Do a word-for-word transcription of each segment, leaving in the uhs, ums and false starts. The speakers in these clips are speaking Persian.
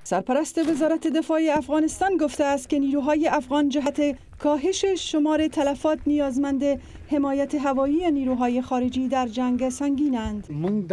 سرپرست وزارت دفاع افغانستان گفته است که نیروهای افغان جهت کاهش شمار تلفات نیازمند حمایت هوایی نیروهای خارجی در جنگ سنگینند.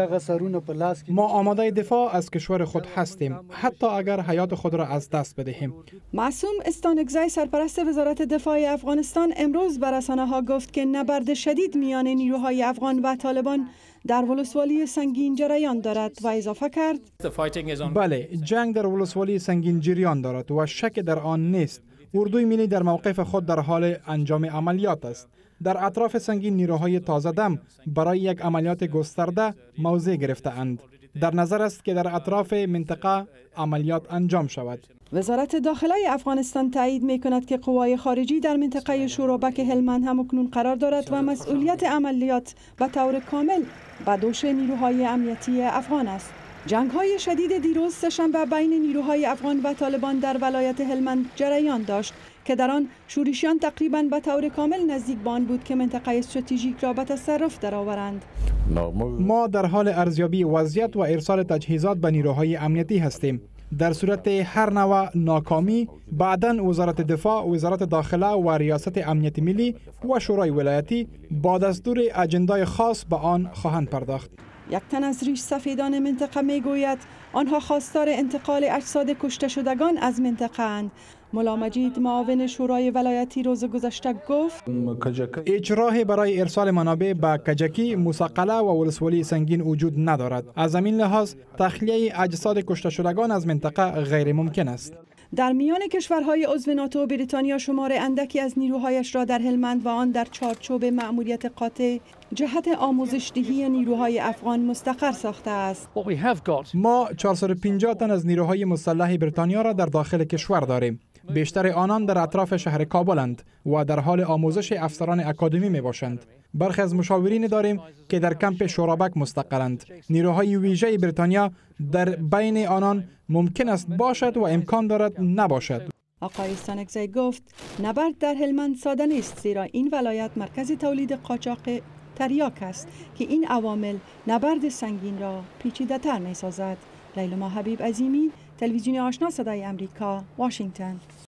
ما آماده دفاع از کشور خود هستیم، حتی اگر حیات خود را از دست بدهیم. معصوم استانکزی سرپرست وزارت دفاع افغانستان امروز به رسانه‌ها گفت که نبرد شدید میان نیروهای افغان و طالبان در ولسوالی سنگین جریان دارد و اضافه کرد: بله، جنگ در ولسوالی سنگین جریان دارد و شک در آن نیست. اردوی ملی در موقف خود در حال انجام عملیات است. در اطراف سنگین نیروهای تازه دم برای یک عملیات گسترده موضع گرفته‌اند. در نظر است که در اطراف منطقه عملیات انجام شود. وزارت داخله افغانستان تایید می کند که قوای خارجی در منطقه شورابک هلمند هم اکنون قرار دارد و مسئولیت عملیات به طور کامل به دوش نیروهای امنیتی افغان است. جنگ های شدید دیروز سه‌شنبه بین نیروهای افغان و طالبان در ولایت هلمند جریان داشت که در آن شورشیان تقریباً به طور کامل نزدیک به آن بود که منطقه استراتژیک را به تصرف درآورند. ما در حال ارزیابی وضعیت و ارسال تجهیزات به نیروهای امنیتی هستیم. در صورت هر نوع ناکامی بعداً وزارت دفاع، وزارت داخله و ریاست امنیت ملی و شورای ولایتی با دستور اجندای خاص به آن خواهند پرداخت. یک تن از ریش سفیدان منطقه می گوید آنها خواستار انتقال اجساد کشته شدگان از منطقه اند. ملا مجید معاون شورای ولایتی روز گذشته گفت هیچ راهی برای ارسال منابع به کجکی، موسقله و ولسوالی سنگین وجود ندارد. از همین لحاظ تخلیه اجساد کشته شدگان از منطقه غیر ممکن است. در میان کشورهای عضو ناتو، بریتانیا شمار اندکی از نیروهایش را در هلمند و آن در چارچوب مأموریت قاطع جهت آموزش دهی نیروهای افغان مستقر ساخته است. ما چهارصد و پنجاه تن از نیروهای مسلح بریتانیا را در داخل کشور داریم. بیشتر آنان در اطراف شهر کابلند و در حال آموزش افسران اکادمی می باشند. برخی از مشاورین داریم که در کمپ شورابک مستقرند. نیروهای ویژه بریتانیا در بین آنان ممکن است باشد و امکان دارد نباشد. آقای استانکزی گفت نبرد در هلمند ساده نیست، زیرا این ولایت مرکز تولید قاچاق تریاک است که این عوامل نبرد سنگین را پیچیده تر می سازد. لیلما حبیب عظیمی، تلویزیون آشنا صدای امریکا، واشنگتن.